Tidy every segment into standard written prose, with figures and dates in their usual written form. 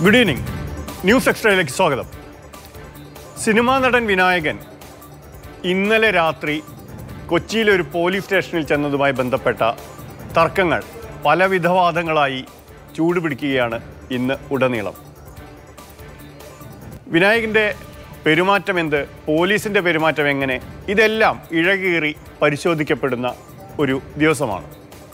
Good evening. News Xtra-യിലേക്ക് സ്വാഗതം. Cinema നടൻ വിനായകൻ ഇന്നലെ രാത്രി കൊച്ചിയിലെ ഒരു പോലീസ് സ്റ്റേഷനിൽ ചെന്നതുമായി ബന്ധപ്പെട്ട തർക്കങ്ങൾ പലവിധ വാദങ്ങളായി ചൂടുപിടിക്കുകയാണ് ഇന്ന് ഉടനീളം. വിനായകൻ്റെ പെരുമാറ്റം എന്ത്, പോലീസിൻ്റെ പെരുമാറ്റം എങ്ങനെ, ഇതെല്ലാം ഇഴകീറി പരിശോധിക്കപ്പെടുന്ന ഒരു ദിവസമാണ്.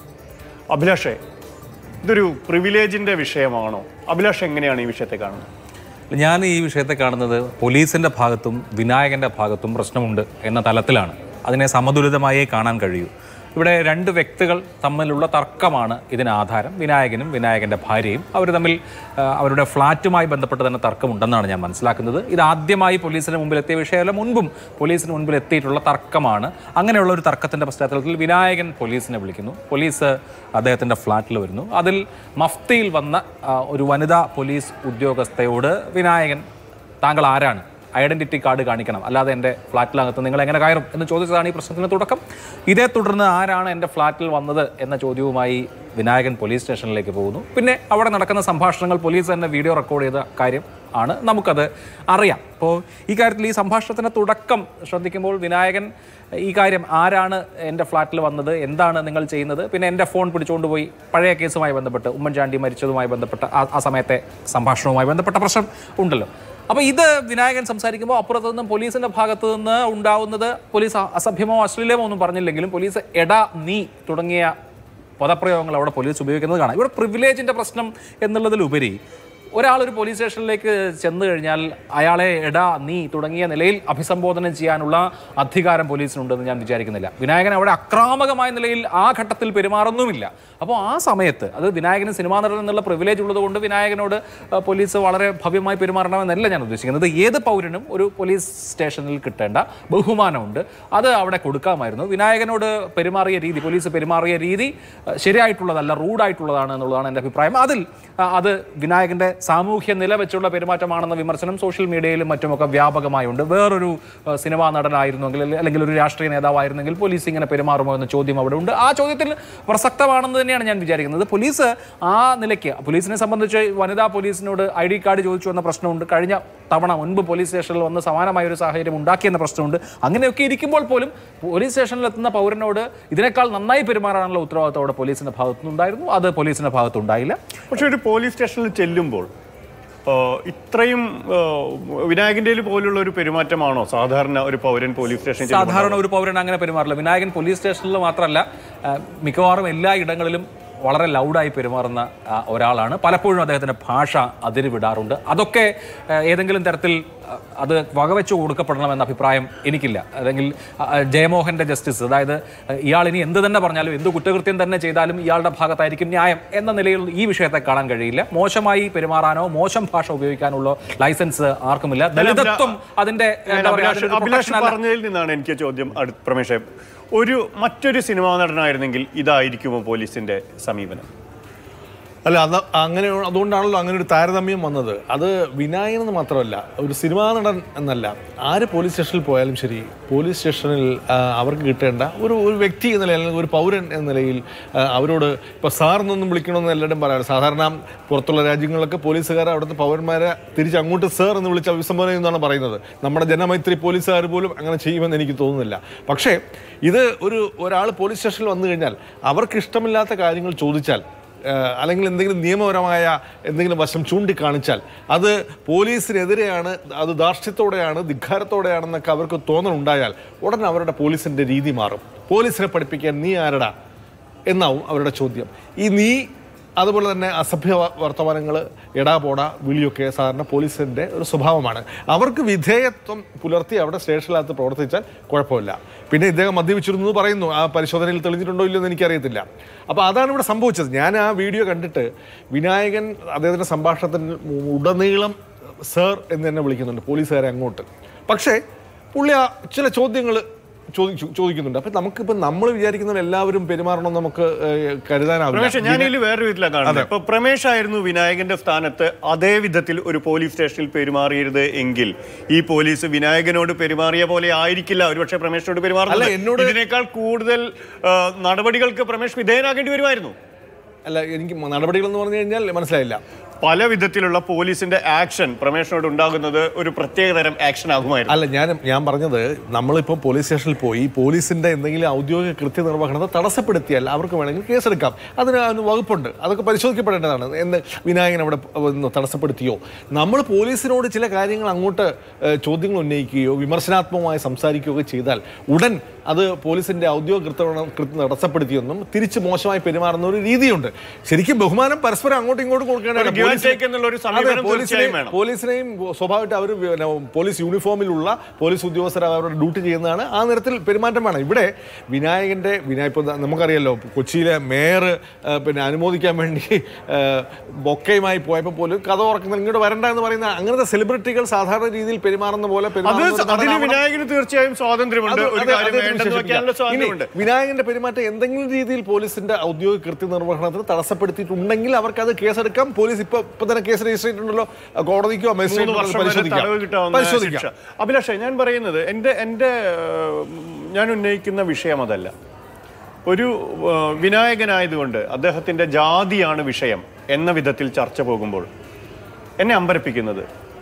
അഭിലാഷേ, ഇതൊരു പ്രിവിലേജിൻ്റെ വിഷയമാണോ? അഭിലാഷ് എങ്ങനെയാണ് ഈ വിഷയത്തെ കാണുന്നത്? ഞാൻ ഈ വിഷയത്തെ കാണുന്നത് പോലീസിൻ്റെ ഭാഗത്തും വിനായകൻ്റെ ഭാഗത്തും പ്രശ്നമുണ്ട് എന്ന തലത്തിലാണ്. അതിനെ സമതുലിതമായേ കാണാൻ കഴിയൂ. ഇവിടെ രണ്ട് വ്യക്തികൾ തമ്മിലുള്ള തർക്കമാണ് ഇതിന് ആധാരം. വിനായകനും വിനായകൻ്റെ ഭാര്യയും അവർ തമ്മിൽ അവരുടെ ഫ്ലാറ്റുമായി ബന്ധപ്പെട്ട് തന്നെ തർക്കമുണ്ടെന്നാണ് ഞാൻ മനസ്സിലാക്കുന്നത്. ഇത് ആദ്യമായി പോലീസിന് മുമ്പിൽ എത്തിയ വിഷയമല്ല, മുൻപും പോലീസിന് മുൻപിൽ എത്തിയിട്ടുള്ള തർക്കമാണ്. അങ്ങനെയുള്ള ഒരു തർക്കത്തിൻ്റെ പശ്ചാത്തലത്തിൽ വിനായകൻ പോലീസിനെ വിളിക്കുന്നു. പോലീസ് അദ്ദേഹത്തിൻ്റെ ഫ്ലാറ്റിൽ വരുന്നു. അതിൽ മഫ്തിയിൽ വന്ന ഒരു വനിതാ പോലീസ് ഉദ്യോഗസ്ഥയോട് വിനായകൻ, താങ്കൾ ആരാണ്, ഐഡൻറ്റിറ്റി കാർഡ് കാണിക്കണം, അല്ലാതെ എൻ്റെ ഫ്ലാറ്റിനകത്ത് നിങ്ങൾ എങ്ങനെ കയറും എന്ന് ചോദിച്ചതാണ് ഈ പ്രശ്നത്തിന് തുടക്കം. ഇതേ തുടർന്ന് ആരാണ് എൻ്റെ ഫ്ലാറ്റിൽ വന്നത് എന്ന ചോദ്യവുമായി വിനായകൻ പോലീസ് സ്റ്റേഷനിലേക്ക് പോകുന്നു. പിന്നെ അവിടെ നടക്കുന്ന സംഭാഷണങ്ങൾ പോലീസ് തന്നെ വീഡിയോ റെക്കോർഡ് ചെയ്ത കാര്യം ആണ്, നമുക്കത് അറിയാം. അപ്പോൾ ഈ കാര്യത്തിൽ ഈ സംഭാഷണത്തിൻ്റെ തുടക്കം ശ്രദ്ധിക്കുമ്പോൾ വിനായകൻ ഈ കാര്യം, ആരാണ് എൻ്റെ ഫ്ലാറ്റിൽ വന്നത്, എന്താണ് നിങ്ങൾ ചെയ്യുന്നത്, പിന്നെ എൻ്റെ ഫോൺ പിടിച്ചുകൊണ്ട് പോയി പഴയ കേസുമായി ബന്ധപ്പെട്ട് ഉമ്മൻചാണ്ടി മരിച്ചതുമായി ബന്ധപ്പെട്ട ആ സമയത്തെ സംഭാഷണവുമായി ബന്ധപ്പെട്ട പ്രശ്നം ഉണ്ടല്ലോ. അപ്പോൾ ഇത് വിനായകൻ സംസാരിക്കുമ്പോൾ അപ്പുറത്തു നിന്നും പോലീസിൻ്റെ ഭാഗത്തു നിന്ന് ഉണ്ടാവുന്നത്, പോലീസ് അസഭ്യമോ അശ്ലീലമോ ഒന്നും പറഞ്ഞില്ലെങ്കിലും പോലീസ് എടാ, നീ തുടങ്ങിയ പദപ്രയോഗങ്ങൾ അവിടെ പോലീസ് ഉപയോഗിക്കുന്നത് കാണാം. ഇവിടെ പ്രിവിലേജിൻ്റെ പ്രശ്നം എന്നുള്ളതിലുപരി ഒരാളൊരു പോലീസ് സ്റ്റേഷനിലേക്ക് ചെന്ന് കഴിഞ്ഞാൽ അയാളെ എടാ, നീ തുടങ്ങിയ നിലയിൽ അഭിസംബോധന ചെയ്യാനുള്ള അധികാരം പോലീസിനുണ്ടെന്ന് ഞാൻ വിചാരിക്കുന്നില്ല. വിനായകൻ അവിടെ അക്രാമകമായ നിലയിൽ ആ ഘട്ടത്തിൽ പെരുമാറുന്നുമില്ല. അപ്പോൾ ആ സമയത്ത് അത് വിനായകന് സിനിമാ നടൻ എന്നുള്ള പ്രിവിലേജ് ഉള്ളതുകൊണ്ട് വിനായകനോട് പോലീസ് വളരെ ഭവ്യമായി പെരുമാറണമെന്നല്ല ഞാൻ ഉദ്ദേശിക്കുന്നത്. ഏത് പൗരനും ഒരു പോലീസ് സ്റ്റേഷനിൽ കിട്ടേണ്ട ബഹുമാനമുണ്ട്, അത് അവിടെ കൊടുക്കാമായിരുന്നു. വിനായകനോട് പെരുമാറിയ രീതി, പോലീസ് പെരുമാറിയ രീതി ശരിയായിട്ടുള്ളതല്ല, റൂഡായിട്ടുള്ളതാണ് എന്നുള്ളതാണ് എൻ്റെ അഭിപ്രായം. അത് വിനായകൻ്റെ സാമൂഹ്യ നില വെച്ചുള്ള പെരുമാറ്റമാണെന്ന വിമർശനം സോഷ്യൽ മീഡിയയിലും മറ്റുമൊക്കെ വ്യാപകമായുണ്ട്. വേറൊരു സിനിമാ നടനായിരുന്നെങ്കിൽ അല്ലെങ്കിൽ ഒരു രാഷ്ട്രീയ നേതാവായിരുന്നെങ്കിൽ പോലീസ് ഇങ്ങനെ പെരുമാറുമോ എന്ന ചോദ്യം അവിടെ ഉണ്ട്. ആ ചോദ്യത്തിൽ പ്രസക്തമാണെന്ന് തന്നെയാണ് ഞാൻ വിചാരിക്കുന്നത്. പോലീസ് ആ നിലയ്ക്ക്, പോലീസിനെ സംബന്ധിച്ച് വനിതാ പോലീസിനോട് ID കാർഡ് ചോദിച്ചു എന്ന പ്രശ്നമുണ്ട്. കഴിഞ്ഞ തവണ മുൻപ് പോലീസ് സ്റ്റേഷനിൽ വന്ന് സമാനമായ ഒരു സാഹചര്യം ഉണ്ടാക്കിയെന്ന പ്രശ്നമുണ്ട്. അങ്ങനെയൊക്കെ ഇരിക്കുമ്പോൾ പോലും പോലീസ് സ്റ്റേഷനിലെത്തുന്ന പൗരനോട് ഇതിനേക്കാൾ നന്നായി പെരുമാറാനുള്ള ഉത്തരവാദിത്വം അവിടെ പോലീസിൻ്റെ ഭാഗത്തുനിന്നുണ്ടായിരുന്നു. അത് പോലീസിൻ്റെ ഭാഗത്തുണ്ടായില്ല. പക്ഷേ ഒരു പോലീസ് സ്റ്റേഷനിൽ ചെല്ലുമ്പോൾ ഇത്രയും വിനായകൻ്റെ പോലുള്ള ഒരു പെരുമാറ്റമാണോ സാധാരണ ഒരു പൗരൻ പോലീസ് സ്റ്റേഷനിൽ? സാധാരണ ഒരു പൗരൻ അങ്ങനെ പെരുമാറില്ല. വിനായകൻ പോലീസ് സ്റ്റേഷനിൽ മാത്രമല്ല, മിക്കവാറും എല്ലാ ഇടങ്ങളിലും വളരെ ലൗഡായി പെരുമാറുന്ന ഒരാളാണ്. പലപ്പോഴും അദ്ദേഹത്തിൻ്റെ ഭാഷ അതിരുവിടാറുണ്ട്. അതൊക്കെ ഏതെങ്കിലും തരത്തിൽ അത് വകവെച്ച് കൊടുക്കപ്പെടണമെന്ന അഭിപ്രായം എനിക്കില്ല. അല്ലെങ്കിൽ ജയമോഹൻ്റെ ജസ്റ്റിസ്, അതായത് ഇയാൾ ഇനി എന്ത് തന്നെ പറഞ്ഞാലും, എന്ത് കുറ്റകൃത്യം തന്നെ ചെയ്താലും ഇയാളുടെ ഭാഗത്തായിരിക്കും ന്യായം എന്ന നിലയിൽ ഈ വിഷയത്തെ കാണാൻ കഴിയില്ല. മോശമായി പെരുമാറാനോ മോശം ഭാഷ ഉപയോഗിക്കാനുള്ള ലൈസൻസ് ആർക്കുമില്ല. ദളിതത്വം അതിൻ്റെ പറഞ്ഞതിൽ നിന്നാണ് എനിക്ക് ചോദ്യം. പ്രമേഷ്, മറ്റൊരു സിനിമാ നടനായിരുന്നെങ്കിൽ ഇതായിരിക്കുമോ പോലീസിന്റെ സമീപനം? അല്ല, അതുകൊണ്ടാണല്ലോ അങ്ങനെ ഒരു താരതമ്യം വന്നത്. അത് വിനായകനെന്ന് മാത്രമല്ല, ഒരു സിനിമാ നടൻ എന്നല്ല, ആര് പോലീസ് സ്റ്റേഷനിൽ പോയാലും ശരി, പോലീസ് സ്റ്റേഷനിൽ അവർക്ക് കിട്ടേണ്ട ഒരു വ്യക്തി എന്ന നിലയിൽ, അല്ലെങ്കിൽ ഒരു പൗരൻ എന്ന നിലയിൽ അവരോട് ഇപ്പോൾ സാറെന്നൊന്നും വിളിക്കണമെന്ന് എല്ലാവരും പറയാറ്. സാധാരണ പുറത്തുള്ള രാജ്യങ്ങളിലൊക്കെ പോലീസുകാർ അവിടുത്തെ പൗരന്മാരെ തിരിച്ചങ്ങോട്ട് സാർ എന്ന് വിളിച്ച് അഭിസംബോധന ചെയ്യുന്നതാണ് പറയുന്നത്. നമ്മുടെ ജനമൈത്രി പോലീസുകാർ പോലും അങ്ങനെ ചെയ്യുമെന്ന് എനിക്ക് തോന്നുന്നില്ല. പക്ഷേ ഇത് ഒരാൾ പോലീസ് സ്റ്റേഷനിൽ വന്നു കഴിഞ്ഞാൽ അവർക്ക് ഇഷ്ടമില്ലാത്ത കാര്യങ്ങൾ ചോദിച്ചാൽ, അല്ലെങ്കിൽ എന്തെങ്കിലും നിയമപരമായ എന്തെങ്കിലും വശം ചൂണ്ടിക്കാണിച്ചാൽ അത് പോലീസിനെതിരെയാണ്, അത് ധാർഷ്ട്യത്തോടെയാണ്, ധിക്കാരത്തോടെയാണെന്നൊക്കെ അവർക്ക് തോന്നലുണ്ടായാൽ ഉടനെ അവരുടെ പോലീസിൻ്റെ രീതി മാറും. പോലീസിനെ പഠിപ്പിക്കാൻ നീ ആരടാ എന്നാവും അവരുടെ ചോദ്യം. ഈ നീ, അതുപോലെ തന്നെ അസഭ്യ വർത്തമാനങ്ങൾ, എടാപോട വിളിയൊക്കെ സാധാരണ പോലീസിൻ്റെ ഒരു സ്വഭാവമാണ്. അവർക്ക് വിധേയത്വം പുലർത്തി അവിടെ സ്റ്റേഷനിനകത്ത് പ്രവർത്തിച്ചാൽ കുഴപ്പമില്ല. പിന്നെ ഇദ്ദേഹം മദ്യപിച്ചിരുന്നു പറയുന്നു, ആ പരിശോധനയിൽ തെളിഞ്ഞിട്ടുണ്ടോ ഇല്ലയോ എന്ന് എനിക്കറിയത്തില്ല. അപ്പോൾ അതാണ് ഇവിടെ സംഭവിച്ചത്. ഞാൻ ആ വീഡിയോ കണ്ടിട്ട് വിനായകൻ അദ്ദേഹത്തിൻ്റെ സംഭാഷണത്തിന് ഉടനീളം സർ എന്ന് തന്നെ വിളിക്കുന്നുണ്ട് പോലീസുകാരെ അങ്ങോട്ട്. പക്ഷേ പുള്ളി ചില ചോദ്യങ്ങൾ ചോദിക്കുന്നുണ്ട്. അപ്പം നമുക്കിപ്പോൾ നമ്മൾ വിചാരിക്കുന്ന എല്ലാവരും പെരുമാറണം നമുക്ക് കരുതാനാവില്ല. ഞാനിതിൽ വേറെ വിധത്തിലാണ് കാണുന്നത്. ഇപ്പൊ പ്രമേഷ് ആയിരുന്നു വിനായകന്റെ സ്ഥാനത്ത്, അതേ വിധത്തിൽ ഒരു പോലീസ് സ്റ്റേഷനിൽ പെരുമാറിയത് എങ്കിൽ ഈ പോലീസ് വിനായകനോട് പെരുമാറിയ പോലെ ആയിരിക്കില്ല ഒരുപക്ഷെ പ്രമേഷിനോട് പെരുമാറുന്നത്. ഇതിനേക്കാൾ കൂടുതൽ നടപടികൾക്ക് പ്രമേഷ് വിധേയനാകേണ്ടി വരുമായിരുന്നു. അല്ല, എനിക്ക് നടപടികൾ എന്ന് പറഞ്ഞു കഴിഞ്ഞാൽ മനസ്സിലായില്ല. പല വിധത്തിലുള്ള പോലീസിന്റെ ആക്ഷൻ പ്രമേഷിനോട് ഉണ്ടാകുന്നത് ഒരു പ്രത്യേകതരം ആക്ഷൻ ആകുമായിരുന്നു. അല്ല, ഞാൻ പറഞ്ഞത് നമ്മളിപ്പോൾ പോലീസ് സ്റ്റേഷനിൽ പോയി പോലീസിന്റെ എന്തെങ്കിലും ഔദ്യോഗിക കൃത്യനിർവഹണത്തെ തടസ്സപ്പെടുത്തിയാൽ അവർക്ക് വേണമെങ്കിൽ കേസെടുക്കാം. അതിന് വകുപ്പുണ്ട്, അതൊക്കെ പരിശോധിക്കപ്പെടേണ്ടതാണ്. വിനായകൻ അവിടെ തടസ്സപ്പെടുത്തിയോ? നമ്മൾ പോലീസിനോട് ചില കാര്യങ്ങൾ അങ്ങോട്ട് ചോദ്യങ്ങൾ ഉന്നയിക്കുകയോ വിമർശനാത്മകമായി സംസാരിക്കുകയോ ചെയ്താൽ ഉടൻ അത് പോലീസിന്റെ ഔദ്യോഗിക കൃത്യം തടസ്സപ്പെടുത്തിയൊന്നും തിരിച്ച് മോശമായി പെരുമാറുന്ന ഒരു രീതിയുണ്ട്. ശരിക്കും ബഹുമാനം പരസ്പരം അങ്ങോട്ടും ഇങ്ങോട്ടും കൊടുക്കേണ്ടത്. പോലീസിനെയും സ്വാഭാവികമായിട്ട് അവർ പോലീസ് യൂണിഫോമിലുള്ള പോലീസ് ഉദ്യോഗസ്ഥർ അവരുടെ ഡ്യൂട്ടി ചെയ്യുന്നതാണ്. ആ നിരത്തിൽ പെരുമാറ്റം വേണം. ഇവിടെ ഇപ്പോൾ നമുക്കറിയാലോ, കൊച്ചിയിലെ മേയർ അനുമോദിക്കാൻ വേണ്ടി ബൊക്കയുമായി പോയപ്പോൾ പോലും കഥ ഉറക്കുന്ന ഇങ്ങോട്ട് വരണ്ട എന്ന് പറയുന്ന അങ്ങനത്തെ സെലിബ്രിറ്റികൾ സാധാരണ രീതിയിൽ പെരുമാറുന്ന പോലെ വിനായകന് തീർച്ചയായും സ്വാതന്ത്ര്യമുണ്ട്. വിനായകന്റെ പെരുമാറ്റം എന്തെങ്കിലും രീതിയിൽ പോലീസിന്റെ ഔദ്യോഗിക കൃത്യനിർവഹണത്തിന് തടസ്സപ്പെടുത്തിയിട്ടുണ്ടെങ്കിൽ അവർക്ക് അത് കേസെടുക്കാം. പോലീസ് ഇപ്പൊ തന്നെ കേസ് രജിസ്റ്റർ ചെയ്തിട്ടുണ്ടല്ലോ, കോടതിക്കോ പരിശോധിക്കാം. അഭിലാഷ്, ഞാൻ പറയുന്നത് ഞാൻ ഉന്നയിക്കുന്ന വിഷയം അതല്ല. ഒരു വിനായകനായതുകൊണ്ട് അദ്ദേഹത്തിന്റെ ജാതിയാണ് വിഷയം എന്ന വിധത്തിൽ ചർച്ച പോകുമ്പോൾ എന്നെ അമ്പരപ്പിക്കുന്നത്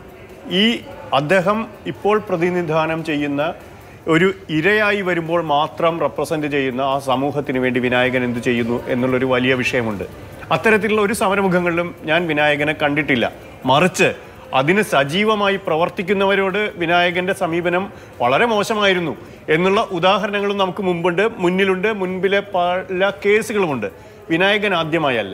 അദ്ദേഹം ഇപ്പോൾ പ്രതിനിധാനം ചെയ്യുന്ന ഒരു ഇരയായി വരുമ്പോൾ മാത്രം റെപ്രസെന്റ് ചെയ്യുന്ന ആ സമൂഹത്തിന് വേണ്ടി വിനായകൻ എന്ത് ചെയ്യുന്നു എന്നുള്ളൊരു വലിയ വിഷയമുണ്ട്. അത്തരത്തിലുള്ള ഒരു സമരമുഖങ്ങളിലും ഞാൻ വിനായകനെ കണ്ടിട്ടില്ല. മറിച്ച് അതിന് സജീവമായി പ്രവർത്തിക്കുന്നവരോട് വിനായകന്റെ സമീപനം വളരെ മോശമായിരുന്നു എന്നുള്ള ഉദാഹരണങ്ങളും നമുക്ക് മുന്നിലുണ്ട്. മുൻപിലെ പല കേസുകളുമുണ്ട്. വിനായകൻ ആദ്യമായല്ല.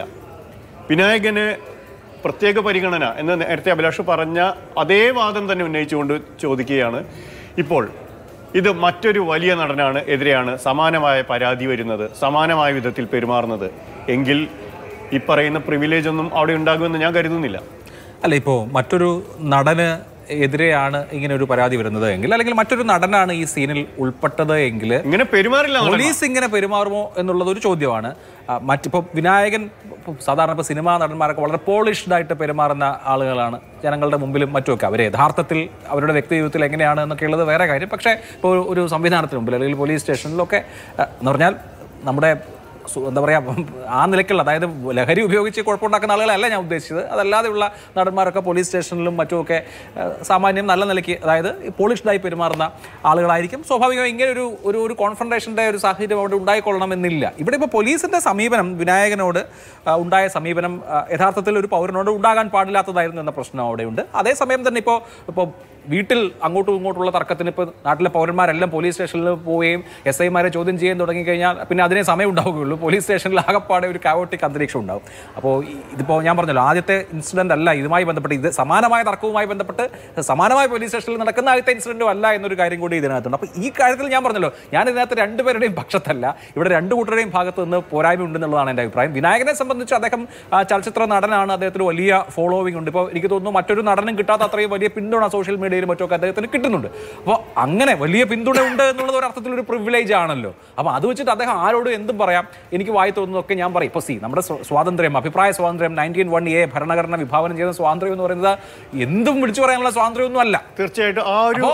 വിനായകന് പ്രത്യേക പരിഗണന എന്ന് നേരത്തെ അഭിലാഷ് പറഞ്ഞ അതേ വാദം തന്നെ ഉന്നയിച്ചുകൊണ്ട് ചോദിക്കുകയാണ്, ഇപ്പോൾ ഇത് മറ്റൊരു വലിയ നടനാണ് എതിരെയാണ് സമാനമായ പരാതി വരുന്നത്, സമാനമായ വിധത്തിൽ പെരുമാറുന്നത് എങ്കിൽ ഈ പറയുന്ന പ്രിവിലേജ് ഒന്നും അവിടെ ഉണ്ടാകുമെന്ന് ഞാൻ കരുതുന്നില്ല. അല്ല, ഇപ്പോൾ മറ്റൊരു നടന് എതിരെയാണ് ഇങ്ങനെ ഒരു പരാതി വരുന്നത് എങ്കിൽ, അല്ലെങ്കിൽ മറ്റൊരു നടനാണ് ഈ സീനിൽ ഉൾപ്പെട്ടത് എങ്കിൽ ഇങ്ങനെ പെരുമാറില്ല, പോലീസ് ഇങ്ങനെ പെരുമാറുമോ എന്നുള്ളത് ഒരു ചോദ്യമാണ്. മറ്റിപ്പോൾ വിനായകൻ സാധാരണ ഇപ്പോൾ സിനിമാ നടന്മാരൊക്കെ വളരെ പോളിഷ്ഡ് ആയിട്ട് പെരുമാറുന്ന ആളുകളാണ് ജനങ്ങളുടെ മുമ്പിലും മറ്റുമൊക്കെ. അവർ യഥാർത്ഥത്തിൽ അവരുടെ വ്യക്തി ജീവിതത്തിൽ എങ്ങനെയാണ് എന്നൊക്കെ ഉള്ളത് വേറെ കാര്യം. പക്ഷേ ഇപ്പോൾ ഒരു സംവിധാനത്തിന് മുമ്പിൽ അല്ലെങ്കിൽ പോലീസ് സ്റ്റേഷനിലൊക്കെ എന്ന് പറഞ്ഞാൽ നമ്മുടെ എന്താ പറയുക, ആ നിലയ്ക്കുള്ള, അതായത് ലഹരി ഉപയോഗിച്ച് കുഴപ്പമുണ്ടാക്കുന്ന ആളുകളല്ല ഞാൻ ഉദ്ദേശിച്ചത്. അതല്ലാതെയുള്ള നടന്മാരൊക്കെ പോലീസ് സ്റ്റേഷനിലും മറ്റുമൊക്കെ സാമാന്യം നല്ല നിലയ്ക്ക്, അതായത് പോളിഷ്ഡായി പെരുമാറുന്ന ആളുകളായിരിക്കും. സ്വാഭാവികമായി ഇങ്ങനെ ഒരു കോൺഫ്രണ്ടേഷൻ്റെ ഒരു സാഹചര്യം അവിടെ ഉണ്ടായിക്കൊള്ളണമെന്നില്ല. ഇവിടെ ഇപ്പോൾ പോലീസിൻ്റെ സമീപനം, വിനായകനോട് ഉണ്ടായ സമീപനം യഥാർത്ഥത്തിൽ ഒരു പൗരനോട് ഉണ്ടാകാൻ പാടില്ലാത്തതായിരുന്നു എന്ന പ്രശ്നം അവിടെയുണ്ട്. അതേസമയം തന്നെ ഇപ്പോൾ വീട്ടിൽ അങ്ങോട്ടും ഇങ്ങോട്ടുള്ള തർക്കത്തിന് ഇപ്പോൾ നാട്ടിലെ പൗരന്മാരെല്ലാം പോലീസ് സ്റ്റേഷനിൽ പോവുകയും SI-മാരെ ചോദ്യം ചെയ്യാൻ തുടങ്ങിക്കഴിഞ്ഞാൽ പിന്നെ അതിനെ സമയം ഉണ്ടാവുകയുള്ളൂ. പോലീസ് സ്റ്റേഷനിൽ ആകപ്പാടെ ഒരു കാവോട്ടിക് അന്തരീക്ഷം ഉണ്ടാവും. അപ്പോൾ ഇതിപ്പോൾ ഞാൻ പറഞ്ഞല്ലോ, ആദ്യത്തെ ഇൻസിഡൻ്റ് അല്ല ഇതുമായി ബന്ധപ്പെട്ട്, ഇത് സമാനമായ തർക്കവുമായി ബന്ധപ്പെട്ട് സമാനമായ പോലീസ് സ്റ്റേഷനിൽ നടക്കുന്ന ആദ്യത്തെ ഇൻസിഡൻറ്റും അല്ല എന്നൊരു കാര്യം കൂടി ഇതിനകത്തുണ്ട്. അപ്പോൾ ഈ കാര്യത്തിൽ ഞാൻ പറഞ്ഞല്ലോ, ഞാൻ ഇതിനകത്ത് രണ്ടുപേരുടെയും പക്ഷത്തല്ല, ഇവിടെ രണ്ടു കൂട്ടരുടെയും ഭാഗത്ത് നിന്ന് പോരായ്മ ഉണ്ടെന്നുള്ളതാണ് എൻ്റെ അഭിപ്രായം. വിനായകനെ സംബന്ധിച്ച് അദ്ദേഹം ചലച്ചിത്ര നടനാണ്, അദ്ദേഹത്തിന് വലിയ ഫോളോവിംഗ് ഉണ്ട്. ഇപ്പോൾ എനിക്ക് തോന്നുന്നു മറ്റൊരു നടനും കിട്ടാത്ത അത്രയും വലിയ പിന്തുണ സോഷ്യൽ മീഡിയയിലും മറ്റൊക്കെ അദ്ദേഹത്തിന് കിട്ടുന്നുണ്ട്. അപ്പോൾ അങ്ങനെ വലിയ പിന്തുണ ഉണ്ട് എന്നുള്ളത് ഒരു അർത്ഥത്തിൽ ഒരു പ്രിവിലേജ് ആണല്ലോ. അപ്പോൾ അത് വെച്ചിട്ട് അദ്ദേഹം ആരോടും എന്തും പറയാം, എനിക്ക് വായി തോന്നുന്നതൊക്കെ ഞാൻ പറയും. ഇപ്പോൾ നമ്മുടെ സ്വാതന്ത്ര്യം, അഭിപ്രായ സ്വാതന്ത്ര്യം 19(1)A ഭരണഘടന വിഭാവനം ചെയ്യുന്ന സ്വാതന്ത്ര്യം എന്ന് പറയുന്നത് എന്തും വിളിച്ചു പറയാനുള്ള സ്വാതന്ത്ര്യമൊന്നും അല്ല. തീർച്ചയായിട്ടും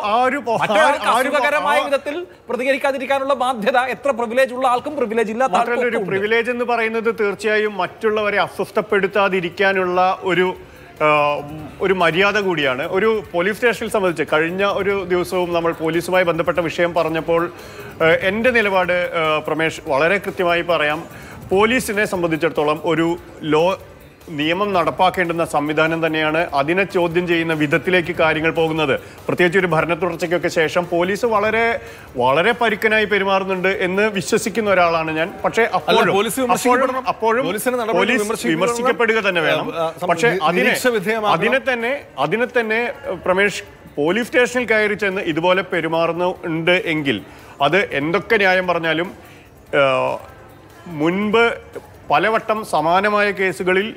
അസുഖകരമായ വിധത്തിൽ പ്രതികരിക്കാതിരിക്കാനുള്ള ബാധ്യത എത്ര പ്രിവിലേജ് ഉള്ള ആൾക്കും പ്രിവിലേജ് ഇല്ലാത്ത ഒരു പ്രിവിലേജ് എന്ന് പറയുന്നത് തീർച്ചയായും മറ്റുള്ളവരെ അസ്വസ്ഥപ്പെടുത്താതിരിക്കാനുള്ള ഒരു മര്യാദ കൂടിയാണ്. ഒരു പോലീസ് സ്റ്റേഷനിൽ സംബന്ധിച്ച് കഴിഞ്ഞ ഒരു ദിവസവും നമ്മൾ പോലീസുമായി ബന്ധപ്പെട്ട വിഷയം പറഞ്ഞപ്പോൾ എൻ്റെ നിലപാട് പ്രമേഷ് വളരെ കൃത്യമായി പറയാം. പോലീസിനെ സംബന്ധിച്ചിടത്തോളം ഒരു നിയമം നടപ്പാക്കേണ്ടുന്ന സംവിധാനം തന്നെയാണ്. അതിനെ ചോദ്യം ചെയ്യുന്ന വിധത്തിലേക്ക് കാര്യങ്ങൾ പോകുന്നത്, പ്രത്യേകിച്ച് ഒരു ഭരണ തുടർച്ചയ്ക്കൊക്കെ ശേഷം പോലീസ് വളരെ വളരെ പരുക്കനായി പെരുമാറുന്നുണ്ട് എന്ന് വിശ്വസിക്കുന്ന ഒരാളാണ് ഞാൻ. പക്ഷേ അപ്പോഴും പോലീസ് വിമർശിക്കപ്പെടുക തന്നെ വേണം. പക്ഷേ അതിനെ തന്നെ പ്രമേഷ് പോലീസ് സ്റ്റേഷനിൽ കയറി ചെന്ന് ഇതുപോലെ പെരുമാറുന്നുണ്ട് എങ്കിൽ അത് എന്തൊക്കെ ന്യായം പറഞ്ഞാലും മുൻപ് പലവട്ടം സമാനമായ കേസുകളിൽ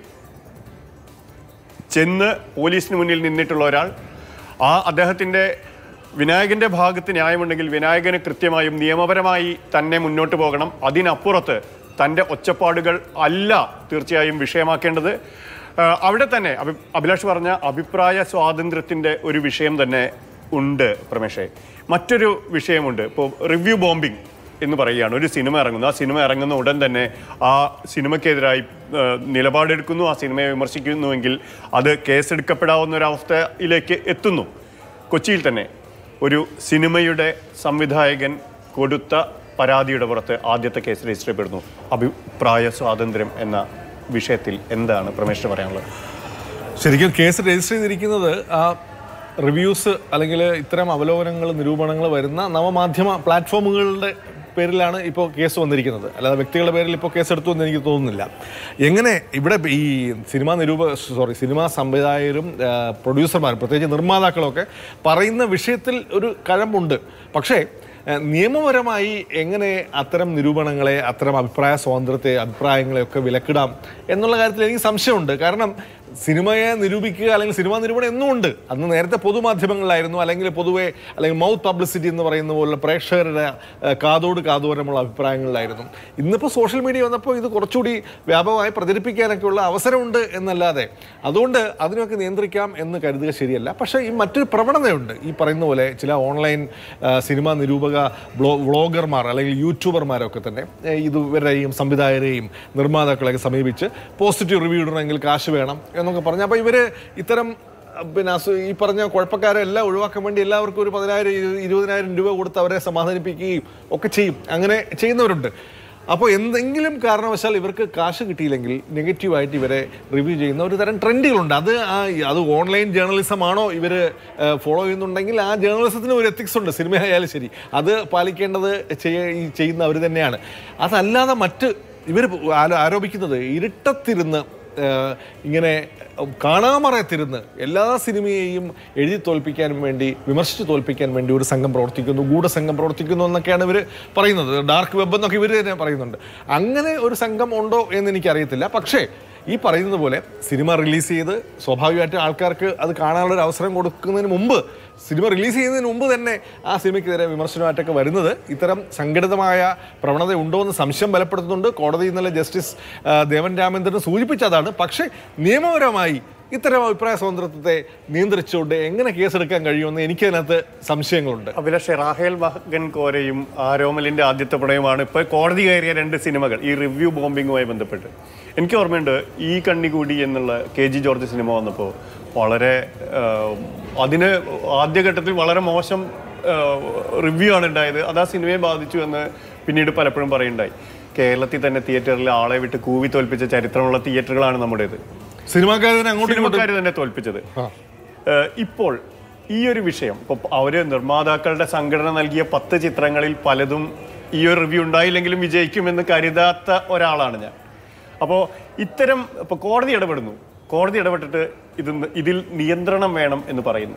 ചെന്ന് പോലീസിന് മുന്നിൽ നിന്നിട്ടുള്ള ഒരാൾ, അദ്ദേഹത്തിൻ്റെ വിനായകൻ്റെ ഭാഗത്ത് ന്യായമുണ്ടെങ്കിൽ വിനായകന് കൃത്യമായും നിയമപരമായി തന്നെ മുന്നോട്ട് പോകണം. അതിനപ്പുറത്ത് തൻ്റെ ഒച്ചപ്പാടുകൾ അല്ല തീർച്ചയായും വിഷയമാക്കേണ്ടത്. അവിടെ തന്നെ അഭിലാഷ് പറഞ്ഞ അഭിപ്രായ സ്വാതന്ത്ര്യത്തിൻ്റെ ഒരു വിഷയം തന്നെ ഉണ്ട് പ്രമേഷേ. മറ്റൊരു വിഷയമുണ്ട്. ഇപ്പോൾ റിവ്യൂ ബോംബിംഗ് എന്ന് പറയുകയാണ്. ഒരു സിനിമ ഇറങ്ങുന്നു, ആ സിനിമ ഇറങ്ങുന്ന ഉടൻ തന്നെ ആ സിനിമയ്ക്കെതിരായി നിലപാടെടുക്കുന്നു, ആ സിനിമയെ വിമർശിക്കുന്നുവെങ്കിൽ അത് കേസെടുക്കപ്പെടാവുന്ന ഒരവസ്ഥയിലേക്ക് എത്തുന്നു. കൊച്ചിയിൽ തന്നെ ഒരു സിനിമയുടെ സംവിധായകൻ കൊടുത്ത പരാതിയുടെ പുറത്ത് ആദ്യത്തെ കേസ് രജിസ്റ്റർ ചെയ്യപ്പെടുന്നു. അഭിപ്രായ സ്വാതന്ത്ര്യം എന്ന വിഷയത്തിൽ എന്താണ് പ്രമേഷ് പറയാനുള്ളത്? ശരിക്കും കേസ് രജിസ്റ്റർ ചെയ്തിരിക്കുന്നത് ആ റിവ്യൂസ് അല്ലെങ്കിൽ ഇത്തരം അവലോകനങ്ങൾ, നിരൂപണങ്ങൾ വരുന്ന നവമാധ്യമ പ്ലാറ്റ്ഫോമുകളുടെ പേരിലാണ് ഇപ്പോൾ കേസ് വന്നിരിക്കുന്നത്. അല്ലാതെ വ്യക്തികളുടെ പേരിൽ ഇപ്പോൾ കേസെടുത്തു എന്ന് എനിക്ക് തോന്നുന്നില്ല. എങ്ങനെ ഇവിടെ ഈ സിനിമാ സംവിധായകരും പ്രൊഡ്യൂസർമാരും പ്രത്യേകിച്ച് നിർമ്മാതാക്കളൊക്കെ പറയുന്ന വിഷയത്തിൽ ഒരു കഴമ്പുണ്ട്. പക്ഷേ നിയമപരമായി എങ്ങനെ അത്തരം നിരൂപണങ്ങളെ, അത്തരം അഭിപ്രായ സ്വാതന്ത്ര്യത്തെ, അഭിപ്രായങ്ങളെയൊക്കെ വിലക്കിടാം എന്നുള്ള കാര്യത്തിൽ എനിക്ക് സംശയമുണ്ട്. കാരണം സിനിമയെ നിരൂപിക്കുക അല്ലെങ്കിൽ സിനിമാ നിരൂപണം എന്നുമുണ്ട്. അന്ന് നേരത്തെ പൊതുമാധ്യമങ്ങളിലായിരുന്നു, അല്ലെങ്കിൽ പൊതുവെ അല്ലെങ്കിൽ മൗത്ത് പബ്ലിസിറ്റി എന്ന് പറയുന്ന പോലെ പ്രേക്ഷകരുടെ കാതോട് കാതോരമുള്ള അഭിപ്രായങ്ങളിലായിരുന്നു. ഇന്നിപ്പോൾ സോഷ്യൽ മീഡിയ വന്നപ്പോൾ ഇത് കുറച്ചുകൂടി വ്യാപകമായി പ്രചരിപ്പിക്കാനൊക്കെയുള്ള അവസരമുണ്ട് എന്നല്ലാതെ അതുകൊണ്ട് അതിനൊക്കെ നിയന്ത്രിക്കാം എന്ന് കരുതുക ശരിയല്ല. പക്ഷേ ഈ മറ്റൊരു പ്രവണതയുണ്ട്. ഈ പറയുന്ന പോലെ ചില ഓൺലൈൻ സിനിമാ നിരൂപക വ്ളോഗർമാർ അല്ലെങ്കിൽ യൂട്യൂബർമാരൊക്കെ തന്നെ ഇവരെയും സംവിധായകരെയും നിർമ്മാതാക്കളെയൊക്കെ സമീപിച്ച് പോസിറ്റീവ് റിവ്യൂ ഇടണമെങ്കിൽ കാശ് വേണം എന്നൊക്കെ പറഞ്ഞു. അപ്പോൾ ഇവർ ഇത്തരം ഈ പറഞ്ഞ കുഴപ്പക്കാരെല്ലാം ഒഴിവാക്കാൻ വേണ്ടി എല്ലാവർക്കും ഒരു 10,000-20,000 രൂപ കൊടുത്ത് അവരെ സമാധാനിപ്പിക്കുകയും ഒക്കെ ചെയ്യും. അങ്ങനെ ചെയ്യുന്നവരുണ്ട്. അപ്പോൾ എന്തെങ്കിലും കാരണവശാൽ ഇവർക്ക് കാശ് കിട്ടിയില്ലെങ്കിൽ നെഗറ്റീവായിട്ട് ഇവരെ റിവ്യൂ ചെയ്യുന്ന ഒരു തരം ട്രെൻഡുകളുണ്ട്. അത് ഓൺലൈൻ ജേർണലിസം ആണോ ഇവർ ഫോളോ ചെയ്യുന്നുണ്ടെങ്കിൽ ആ ജേർണലിസത്തിന് ഒരു എത്തിക്സ് ഉണ്ട്. സിനിമയായാലും ശരി, അത് പാലിക്കേണ്ടത് ചെയ്യുന്ന അവർ തന്നെയാണ്. അതല്ലാതെ ഇവർ ആരോപിക്കുന്നത് ഇരുട്ടത്തിരുന്ന് ഇങ്ങനെ കാണാമറയത്തിരുന്ന് എല്ലാ സിനിമയെയും എഴുതി തോൽപ്പിക്കാൻ വേണ്ടി, വിമർശിച്ച് തോൽപ്പിക്കാൻ വേണ്ടി ഒരു സംഘം പ്രവർത്തിക്കുന്നു, ഗൂഢസംഘം പ്രവർത്തിക്കുന്നു എന്നൊക്കെയാണ് ഇവർ പറയുന്നത്. ഡാർക്ക് വെബ് എന്നൊക്കെ ഇവർ തന്നെ പറയുന്നുണ്ട്. അങ്ങനെ ഒരു സംഘം ഉണ്ടോ എന്ന് എനിക്കറിയത്തില്ല. പക്ഷേ ഈ പറയുന്നത് പോലെ സിനിമ റിലീസ് ചെയ്ത് സ്വാഭാവികമായിട്ട് ആൾക്കാർക്ക് അത് കാണാനുള്ളൊരു അവസരം കൊടുക്കുന്നതിന് മുമ്പ്, സിനിമ റിലീസ് ചെയ്യുന്നതിന് മുമ്പ് തന്നെ ആ സിനിമയ്ക്കെതിരെ വിമർശനമായിട്ടൊക്കെ വരുന്നത് ഇത്തരം സംഘടിതമായ പ്രവണത ഉണ്ടോ എന്ന് സംശയം ബലപ്പെടുത്തുന്നുണ്ട്. കോടതി ഇന്നലെ ജസ്റ്റിസ് ദേവൻ രാമേന്ദ്രൻ സൂചിപ്പിച്ചതാണ്. പക്ഷേ നിയമപരമായി ഇത്തരം അഭിപ്രായ സ്വാതന്ത്ര്യത്തെ നിയന്ത്രിച്ചുകൊണ്ട് എങ്ങനെ കേസെടുക്കാൻ കഴിയുമെന്ന് എനിക്കതിനകത്ത് സംശയങ്ങളുണ്ട്. അഭിലാഷ്, റാഹേൽ മഹൻ കോരയും ആരോമലിന്റെ ആദ്യത്തെ പ്രണയമാണ് ഇപ്പോൾ കോടതി കയറിയ 2 സിനിമകൾ ഈ റിവ്യൂ ബോംബിങ്ങുമായി ബന്ധപ്പെട്ട്. എനിക്ക് ഓർമ്മയുണ്ട്, ഈ കണ്ണികൂടി എന്നുള്ള KG ജോർജ് സിനിമ വന്നപ്പോൾ വളരെ അതിന് ആദ്യഘട്ടത്തിൽ വളരെ മോശം റിവ്യൂ ആണ് ഉണ്ടായത്. അത് ആ സിനിമയെ ബാധിച്ചു എന്ന് പിന്നീട് പലപ്പോഴും പറയുണ്ടായി. കേരളത്തിൽ തന്നെ തിയേറ്ററിൽ ആളെ വിട്ട് കൂവി തോൽപ്പിച്ച ചരിത്രമുള്ള തിയേറ്ററുകളാണ് നമ്മുടേത്. സിനിമാക്കാർ തന്നെ തോൽപ്പിച്ചത്. ഇപ്പോൾ ഈ ഒരു വിഷയം, ഇപ്പോൾ അവര് നിർമ്മാതാക്കളുടെ സംഘടന നൽകിയ 10 ചിത്രങ്ങളിൽ പലതും ഈ ഒരു റിവ്യൂ ഉണ്ടായില്ലെങ്കിലും വിജയിക്കുമെന്ന് കരുതാത്ത ഒരാളാണ് ഞാൻ. അപ്പോൾ ഇത്തരം ഇപ്പോൾ കോടതി ഇടപെടുന്നു, കോടതി ഇടപെട്ടിട്ട് ഇതിൽ നിയന്ത്രണം വേണം എന്ന് പറയുന്നു.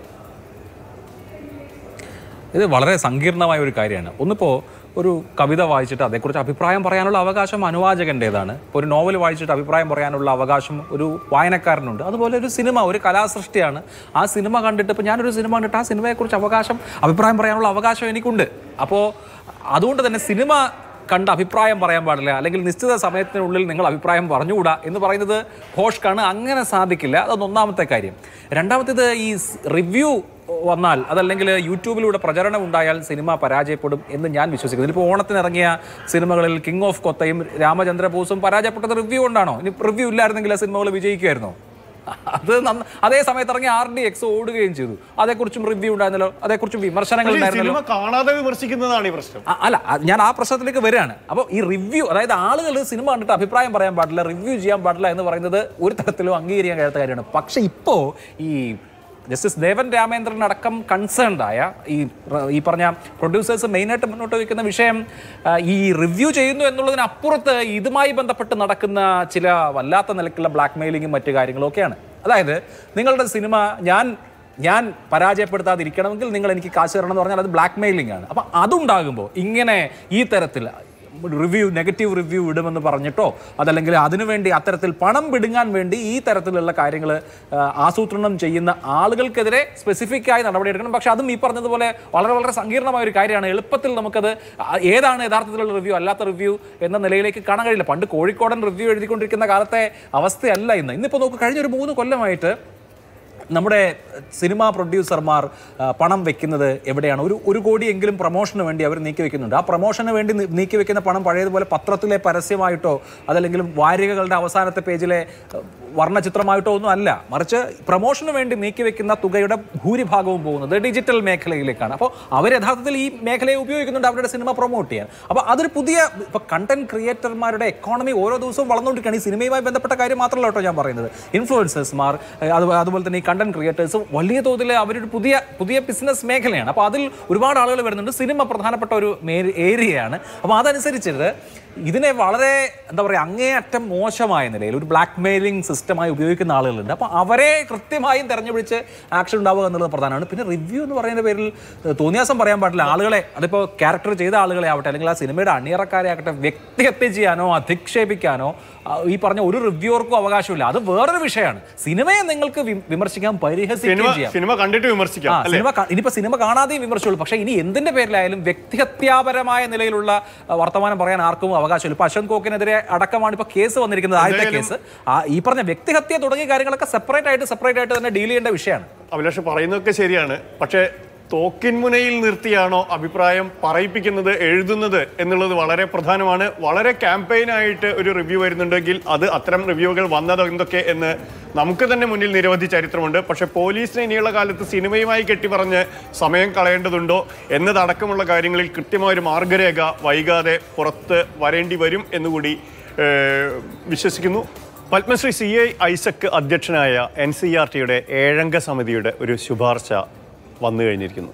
ഇത് വളരെ സങ്കീർണമായ ഒരു കാര്യമാണ്. ഒന്നിപ്പോൾ ഒരു കവിത വായിച്ചിട്ട് അതേക്കുറിച്ച് അഭിപ്രായം പറയാനുള്ള അവകാശം അനുവാചകൻ്റേതാണ്. ഇപ്പോൾ ഒരു നോവൽ വായിച്ചിട്ട് അഭിപ്രായം പറയാനുള്ള അവകാശം ഒരു വായനക്കാരനുണ്ട്. അതുപോലെ ഒരു സിനിമ ഒരു കലാസൃഷ്ടിയാണ്. ആ സിനിമ കണ്ടിട്ട്, ഇപ്പോൾ ഞാനൊരു സിനിമ കണ്ടിട്ട് ആ സിനിമയെക്കുറിച്ച് അഭിപ്രായം പറയാനുള്ള അവകാശം എനിക്കുണ്ട്. അപ്പോൾ അതുകൊണ്ട് തന്നെ സിനിമ കണ്ട് അഭിപ്രായം പറയാൻ പാടില്ല, അല്ലെങ്കിൽ നിശ്ചിത സമയത്തിനുള്ളിൽ നിങ്ങൾ അഭിപ്രായം പറഞ്ഞുകൂടാ എന്ന് പറയുന്നത് ഭോഷ്കാണ്. അങ്ങനെ സാധിക്കില്ല. അതൊന്ന് ഒന്നാമത്തെ കാര്യം. രണ്ടാമത്തേത്, ഈ റിവ്യൂ വന്നാൽ അതല്ലെങ്കിൽ യൂട്യൂബിലൂടെ പ്രചരണം ഉണ്ടായാൽ സിനിമ പരാജയപ്പെടും എന്ന് ഞാൻ വിശ്വസിക്കുന്നു. ഇപ്പോൾ ഓണത്തിനിറങ്ങിയ സിനിമകളിൽ കിങ് ഓഫ് കൊത്തയും രാമചന്ദ്രബോസും പരാജയപ്പെട്ടത് റിവ്യൂ കൊണ്ടാണോ? ഇനി റിവ്യൂ ഇല്ലായിരുന്നെങ്കിൽ ആ സിനിമകൾ വിജയിക്കുമായിരുന്നോ? അതേ സമയത്ത് ഇറങ്ങി RDX ഓടുകയും ചെയ്തു. അതേക്കുറിച്ചും റിവ്യൂ ഉണ്ടായിരുന്നല്ലോ, അതേക്കുറിച്ചും വിമർശനങ്ങൾ ഉണ്ടായിരുന്നല്ലോ. കാണാതെ വിമർശിക്കുന്നതാണ് ഈ പ്രശ്നം. അല്ല, ഞാൻ ആ പ്രശ്നത്തിലേക്ക് വരികയാണ്. അപ്പോൾ ഈ റിവ്യൂ, അതായത് ആളുകൾ സിനിമ കണ്ടിട്ട് അഭിപ്രായം പറയാൻ പാടില്ല, റിവ്യൂ ചെയ്യാൻ പാടില്ല എന്ന് പറയുന്നത് ഒരു തരത്തിലും അംഗീകരിക്കാൻ കഴിയാത്ത കാര്യമാണ്. പക്ഷെ ഇപ്പോൾ ഈ ജസ്റ്റിസ് ദേവൻ രാമേന്ദ്രൻ അടക്കം കൺസേൺഡായ ഈ പറഞ്ഞ പ്രൊഡ്യൂസേഴ്സ് മെയിനായിട്ട് മുന്നോട്ട് വയ്ക്കുന്ന വിഷയം ഈ റിവ്യൂ ചെയ്യുന്നു എന്നുള്ളതിനപ്പുറത്ത് ഇതുമായി ബന്ധപ്പെട്ട് നടക്കുന്ന ചില വല്ലാത്ത നിലയ്ക്കുള്ള ബ്ലാക്ക് മെയിലിങ്ങും മറ്റു കാര്യങ്ങളും ഒക്കെയാണ്. അതായത് നിങ്ങളുടെ സിനിമ ഞാൻ പരാജയപ്പെടുത്താതിരിക്കണമെങ്കിൽ നിങ്ങൾ എനിക്ക് കാശ് തരണം എന്ന് പറഞ്ഞാൽ അത് ബ്ലാക്ക് മെയിലിംഗ് ആണ്. അപ്പം അതുണ്ടാകുമ്പോൾ ഇങ്ങനെ ഈ തരത്തിൽ നെഗറ്റീവ് റിവ്യൂ ഇടുമെന്ന് പറഞ്ഞിട്ടോ അതല്ലെങ്കിൽ അതിനുവേണ്ടി അത്തരത്തിൽ പണം പിടുങ്ങാൻ വേണ്ടി ഈ തരത്തിലുള്ള കാര്യങ്ങൾ ആസൂത്രണം ചെയ്യുന്ന ആളുകൾക്കെതിരെ സ്പെസിഫിക്കായി നടപടിയെടുക്കണം. പക്ഷെ അതും ഈ പറഞ്ഞതുപോലെ വളരെ വളരെ സങ്കീർണമായ ഒരു കാര്യമാണ്. എളുപ്പത്തിൽ നമുക്കത് ഏതാണ് യഥാർത്ഥത്തിലുള്ള റിവ്യൂ അല്ലാത്ത റിവ്യൂ എന്ന നിലയിലേക്ക് കാണാൻ കഴിയില്ല. പണ്ട് കോഴിക്കോടൻ റിവ്യൂ എഴുതിക്കൊണ്ടിരിക്കുന്ന കാലത്തെ അവസ്ഥയല്ല ഇന്നിപ്പോൾ നോക്ക്, കഴിഞ്ഞൊരു 3 കൊല്ലമായിട്ട് നമ്മുടെ സിനിമാ പ്രൊഡ്യൂസർമാർ പണം വെക്കുന്നത് എവിടെയാണ്? ഒരു കോടിയെങ്കിലും പ്രൊമോഷന് വേണ്ടി അവർ നീക്കി വെക്കുന്നുണ്ട്. ആ പ്രൊമോഷന് വേണ്ടി നീക്കി വെക്കുന്ന പണം പഴയതുപോലെ പത്രത്തിലെ പരസ്യമായിട്ടോ അതല്ലെങ്കിൽ വാരികകളുടെ അവസാനത്തെ പേജിലെ വർണ്ണചിത്രമായിട്ടോ ഒന്നും അല്ല, മറിച്ച് പ്രൊമോഷന് വേണ്ടി നീക്കി വെക്കുന്ന തുകയുടെ ഭൂരിഭാഗവും പോകുന്നത് ഡിജിറ്റൽ മേഖലയിലേക്കാണ്. അപ്പോൾ അവർ യഥാർത്ഥത്തിൽ ഈ മേഖലയെ ഉപയോഗിക്കുന്നുണ്ട് അവരുടെ സിനിമ പ്രൊമോട്ട് ചെയ്യാൻ. അപ്പോൾ അതൊരു പുതിയ ഇപ്പോൾ കണ്ടന്റ് ക്രിയേറ്റർമാരുടെ എക്കോണമി ഓരോ ദിവസവും വളർന്നുകൊണ്ടിരിക്കുകയാണ്. ഈ സിനിമയുമായി ബന്ധപ്പെട്ട കാര്യം മാത്രമല്ല കേട്ടോ ഞാൻ പറയുന്നത്. ഇൻഫ്ലുവൻസേഴ്സ്മാർ അതുപോലെ തന്നെ ഈ കണ്ടന്റ് ക്രിയേറ്റേഴ്സ് വലിയ തോതിൽ അവരൊരു പുതിയ ബിസിനസ് മേഖലയാണ്. അപ്പോൾ അതിൽ ഒരുപാട് ആളുകൾ വരുന്നുണ്ട്. സിനിമ പ്രധാനപ്പെട്ട ഒരു ഏരിയയാണ്. അപ്പോൾ അതനുസരിച്ചിട്ട് ഇതിനെ വളരെ എന്താ പറയുക അങ്ങേയറ്റം മോശമായ നിലയിൽ ഒരു ബ്ലാക്ക് മെയിലിംഗ് സിസ്റ്റമായി ഉപയോഗിക്കുന്ന ആളുകളുണ്ട്. അപ്പോൾ അവരെ കൃത്യമായും തെരഞ്ഞുപിടിച്ച് ആക്ഷൻ ഉണ്ടാവുക എന്നുള്ളത് പ്രധാനമാണ്. പിന്നെ റിവ്യൂ എന്ന് പറയുന്ന പേരിൽ തോന്നിയാസം പറയാൻ പാടില്ല. ആളുകളെ അതിപ്പോൾ ക്യാരക്ടർ ചെയ്ത ആളുകളെ ആവട്ടെ അല്ലെങ്കിൽ ആ സിനിമയുടെ അണിയറക്കാരെ ആകട്ടെ വ്യക്തിഹത്യ ചെയ്യാനോ അധിക്ഷേപിക്കാനോ ഈ പറഞ്ഞ ഒരു റിവ്യൂവർക്കും അവകാശമില്ല. അത് വേറൊരു വിഷയമാണ്. സിനിമയെ നിങ്ങൾക്ക് വിമർശിക്കാം, പരിഹസിക്കുകയും ചെയ്യാം. സിനിമ കണ്ടിട്ട് വിമർശിക്കാം. ഇനിയിപ്പോൾ സിനിമ കാണാതെയും വിമർശിച്ചുള്ളൂ. പക്ഷേ ഇനി എന്തിന്റെ പേരിലായാലും വ്യക്തിഹത്യാപരമായ നിലയിലുള്ള വർത്തമാനം പറയാൻ ആർക്കും അവകാശമില്ല. ഇപ്പൊ അശ്വന്ത് കോക്കിനെതിരെ അടക്കമാണ് ഇപ്പൊ കേസ് വന്നിരിക്കുന്നത്. ആദ്യത്തെ കേസ് ഈ പറഞ്ഞ വ്യക്തിഹത്യ തുടങ്ങിയ കാര്യങ്ങളൊക്കെ സെപ്പറേറ്റ് ആയിട്ട് തന്നെ ഡീൽ ചെയ്യേണ്ട വിഷയമാണ്. അഭിലാഷ് പറയുന്നതൊക്കെ ശരിയാണ്. പക്ഷേ തോക്കിൻ മുനയിൽ നിർത്തിയാണോ അഭിപ്രായം പറയിപ്പിക്കുന്നത്, എഴുതുന്നത് എന്നുള്ളത് വളരെ പ്രധാനമാണ്. വളരെ ക്യാമ്പയിനായിട്ട് ഒരു റിവ്യൂ വരുന്നുണ്ടെങ്കിൽ അത് അത്തരം റിവ്യൂകൾ വന്നതോ എന്തൊക്കെ എന്ന് നമുക്ക് തന്നെ മുന്നിൽ നിരവധി ചരിത്രമുണ്ട്. പക്ഷേ പോലീസിനെ ഇനിയുള്ള കാലത്ത് സിനിമയുമായി കെട്ടിപ്പറഞ്ഞ് സമയം കളയേണ്ടതുണ്ടോ എന്നതടക്കമുള്ള കാര്യങ്ങളിൽ കൃത്യമായൊരു മാർഗരേഖ വൈകാതെ പുറത്ത് വരേണ്ടി വരും എന്നുകൂടി വിശ്വസിക്കുന്നു. പത്മശ്രീ CA ഐസക് അധ്യക്ഷനായ NCERTയുടെ 7 സമിതിയുടെ ഒരു ശുപാർശ വന്നു കഴിഞ്ഞിരിക്കുന്നു.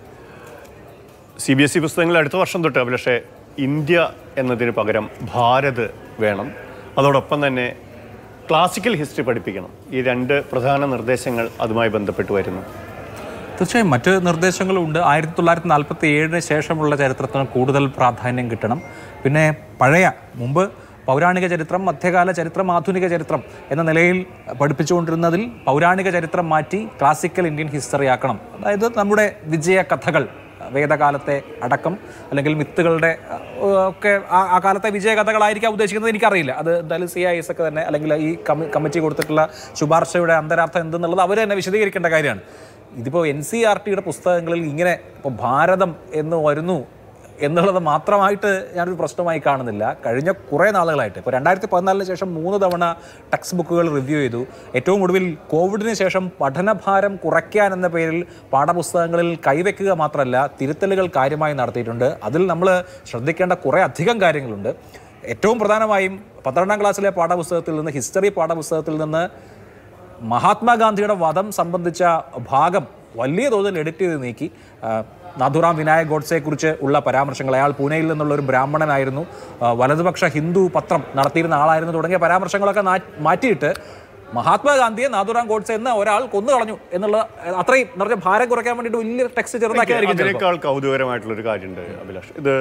CBSE പുസ്തകങ്ങൾ അടുത്ത വർഷം തൊട്ട് പക്ഷേ ഇന്ത്യ എന്നതിന് പകരം ഭാരത് വേണം. അതോടൊപ്പം തന്നെ ക്ലാസിക്കൽ ഹിസ്റ്ററി പഠിപ്പിക്കണം. ഈ 2 പ്രധാന നിർദ്ദേശങ്ങൾ അതുമായി ബന്ധപ്പെട്ട് വരുന്നു. തീർച്ചയായും മറ്റ് നിർദ്ദേശങ്ങളുണ്ട്. 1947 ശേഷമുള്ള ചരിത്രത്തിന് കൂടുതൽ പ്രാധാന്യം കിട്ടണം. പിന്നെ മുമ്പ് പൗരാണിക ചരിത്രം, മധ്യകാല ചരിത്രം, ആധുനിക ചരിത്രം എന്ന നിലയിൽ പഠിപ്പിച്ചുകൊണ്ടിരുന്നതിൽ പൗരാണിക ചരിത്രം മാറ്റി ക്ലാസിക്കൽ ഇന്ത്യൻ ഹിസ്റ്ററി ആക്കണം. അതായത് നമ്മുടെ വിജയ കഥകൾ, വേദകാലത്തെ അടക്കം അല്ലെങ്കിൽ മിത്തുകളുടെ ഒക്കെ ആ കാലത്തെ വിജയകഥകളായിരിക്കാം ഉദ്ദേശിക്കുന്നത്. എനിക്കറിയില്ല. അത് എന്തായാലും CA ഐസക് തന്നെ അല്ലെങ്കിൽ ഈ കമ്മിറ്റി കൊടുത്തിട്ടുള്ള ശുപാർശയുടെ അന്തരാർത്ഥം എന്തെന്നുള്ളത് അവർ തന്നെ വിശദീകരിക്കേണ്ട കാര്യമാണ്. ഇതിപ്പോൾ NCERTയുടെ പുസ്തകങ്ങളിൽ ഇങ്ങനെ ഇപ്പോൾ ഭാരതം എന്ന് വരുന്നു എന്നുള്ളത് മാത്രമായിട്ട് ഞാനൊരു പ്രശ്നമായി കാണുന്നില്ല. കഴിഞ്ഞ കുറേ നാളുകളായിട്ട് ഇപ്പോൾ 2014 ശേഷം 3 തവണ ടെക്സ്റ്റ് ബുക്കുകൾ റിവ്യൂ ചെയ്തു. ഏറ്റവും ഒടുവിൽ കോവിഡിന് ശേഷം പഠനഭാരം കുറയ്ക്കാൻ എന്ന പേരിൽ പാഠപുസ്തകങ്ങളിൽ കൈവയ്ക്കുക മാത്രമല്ല തിരുത്തലുകൾ കാര്യമായി നടത്തിയിട്ടുണ്ട്. അതിൽ നമ്മൾ ശ്രദ്ധിക്കേണ്ട കുറേ അധികം കാര്യങ്ങളുണ്ട്. ഏറ്റവും പ്രധാനമായും 12ാം ക്ലാസ്സിലെ പാഠപുസ്തകത്തിൽ നിന്ന്, ഹിസ്റ്ററി പാഠപുസ്തകത്തിൽ നിന്ന് മഹാത്മാഗാന്ധിയുടെ വധം സംബന്ധിച്ച ഭാഗം വലിയ തോതിൽ എഡിറ്റ് ചെയ്ത് നീക്കി. നാഥുറാം വിനായക് ഗോഡ്സെക്കുറിച്ച് ഉള്ള പരാമർശങ്ങൾ, അയാൾ പൂനെയിൽ നിന്നുള്ള ഒരു ബ്രാഹ്മണനായിരുന്നു, വലതുപക്ഷ ഹിന്ദു പത്രം നടത്തിയിരുന്ന ആളായിരുന്നു തുടങ്ങിയ പരാമർശങ്ങളൊക്കെ മാറ്റിയിട്ട് മഹാത്മാഗാന്ധിയെ നാഥുറാം ഗോഡ്സെ എന്ന ഒരാൾ കൊന്നു കളഞ്ഞു എന്നുള്ള അത്രയും നിറഞ്ഞ ഭാരം കുറയ്ക്കാൻ വേണ്ടിയിട്ട് വലിയ ടെക്സ്റ്റ് ചെറുതാക്കിയായിരിക്കും. അതിനേക്കാൾ കൗതുകരമായിട്ടുള്ളൊരു കാര്യമുണ്ട് അഭിലാഷ്. ഇത്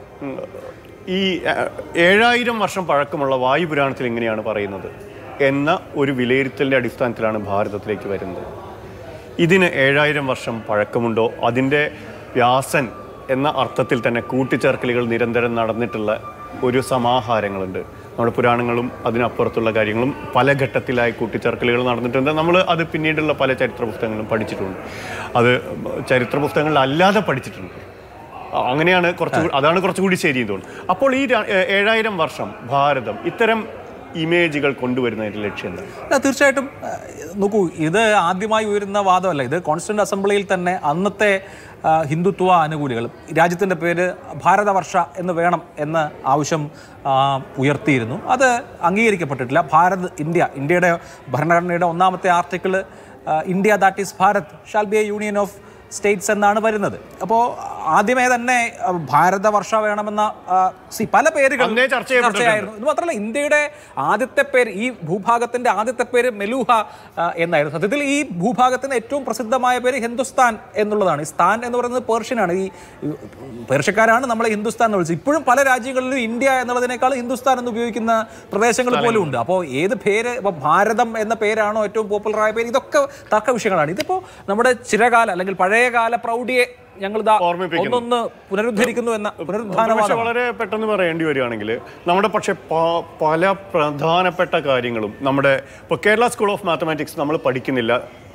ഈ 7000 വർഷം പഴക്കമുള്ള വായുപുരാണത്തിൽ എങ്ങനെയാണ് പറയുന്നത് എന്ന ഒരു വിലയിരുത്തലിൻ്റെ അടിസ്ഥാനത്തിലാണ് ഭാരതത്തിലേക്ക് വരുന്നത്. ഇതിന് 7000 വർഷം പഴക്കമുണ്ടോ? അതിൻ്റെ വ്യാസൻ എന്ന അർത്ഥത്തിൽ തന്നെ കൂട്ടിച്ചേർക്കലുകൾ നിരന്തരം നടന്നിട്ടുള്ള ഒരു സമാഹാരങ്ങളുണ്ട്. നമ്മുടെ പുരാണങ്ങളും അതിനപ്പുറത്തുള്ള കാര്യങ്ങളും പല ഘട്ടത്തിലായി കൂട്ടിച്ചേർക്കലുകൾ നടന്നിട്ടുണ്ട്. നമ്മൾ അത് പിന്നീടുള്ള പല ചരിത്ര പുസ്തകങ്ങളും പഠിച്ചിട്ടുണ്ട്. അത് ചരിത്ര പുസ്തകങ്ങളിൽ അല്ലാതെ പഠിച്ചിട്ടുണ്ട്. അങ്ങനെയാണ് അതാണ് കുറച്ചുകൂടി ശരി തോന്നുന്നു. അപ്പോൾ ഈ 7000 വർഷം ഭാരതം ഇത്തരം ഇമേജുകൾ കൊണ്ടുവരുന്നതിൻ്റെ ലക്ഷ്യം എന്താ? തീർച്ചയായിട്ടും നോക്കൂ, ഇത് ആദ്യമായി ഉയരുന്ന വാദമല്ല. ഇത് കോൺസ്റ്റിറ്റ്യൂന്റ് അസംബ്ലിയിൽ തന്നെ അന്നത്തെ ഹിന്ദുത്വ അനുകൂലികൾ രാജ്യത്തിൻ്റെ പേര് ഭാരതവർഷ എന്ന് വേണം എന്ന ആവശ്യം ഉയർത്തിയിരുന്നു. അത് അംഗീകരിക്കപ്പെട്ടിട്ടില്ല. ഇന്ത്യയുടെ ഭരണഘടനയുടെ 1ാമത്തെ article India that is Bharat shall be a union of states എന്നാണ് വരുന്നത്. അപ്പോൾ ആദ്യമേ തന്നെ ഭാരതവർഷ വേണമെന്ന പല പേരുകൾ ചർച്ചയായിരുന്നു. ഇത് മാത്രമല്ല, ഇന്ത്യയുടെ ആദ്യത്തെ പേര്, ഈ ഭൂഭാഗത്തിന്റെ ആദ്യത്തെ പേര് മെലൂഹ എന്നായിരുന്നു. സത്യത്തിൽ ഈ ഭൂഭാഗത്തിന്റെ ഏറ്റവും പ്രസിദ്ധമായ പേര് ഹിന്ദുസ്ഥാൻ എന്നുള്ളതാണ്. ഈ സ്ഥാൻ എന്ന് പറയുന്നത് പേർഷ്യനാണ്. ഈ പേർഷ്യക്കാരാണ് നമ്മളെ ഹിന്ദുസ്ഥാൻ എന്ന് വിളിച്ചത്. ഇപ്പോഴും പല രാജ്യങ്ങളിലും ഇന്ത്യ എന്നുള്ളതിനേക്കാൾ ഹിന്ദുസ്ഥാൻ എന്ന് ഉപയോഗിക്കുന്ന പ്രദേശങ്ങൾ പോലും ഉണ്ട്. അപ്പോൾ ഏത് പേര്, ഇപ്പോൾ ഭാരതം എന്ന പേരാണോ ഏറ്റവും പോപ്പുലറായ പേര്, ഇതൊക്കെ തർക്ക വിഷയങ്ങളാണ്. ഇതിപ്പോൾ നമ്മുടെ ചിരകാല അല്ലെങ്കിൽ പഴയകാല പ്രൗഢിയെ ഞങ്ങൾ ഒന്നൊന്ന് പുനരുദ്ധരിക്കുന്നു എന്ന പുനരുദ്ധാനമാണ്. വളരെ പെട്ടെന്ന് പറയേണ്ടി വരികയാണെങ്കിൽ നമ്മുടെ പക്ഷേ പല പ്രധാനപ്പെട്ട കാര്യങ്ങളും നമ്മുടെ ഇപ്പോൾ കേരള സ്കൂൾ ഓഫ് മാത്തമാറ്റിക്സ് നമ്മൾ പഠിക്കുന്നില്ല.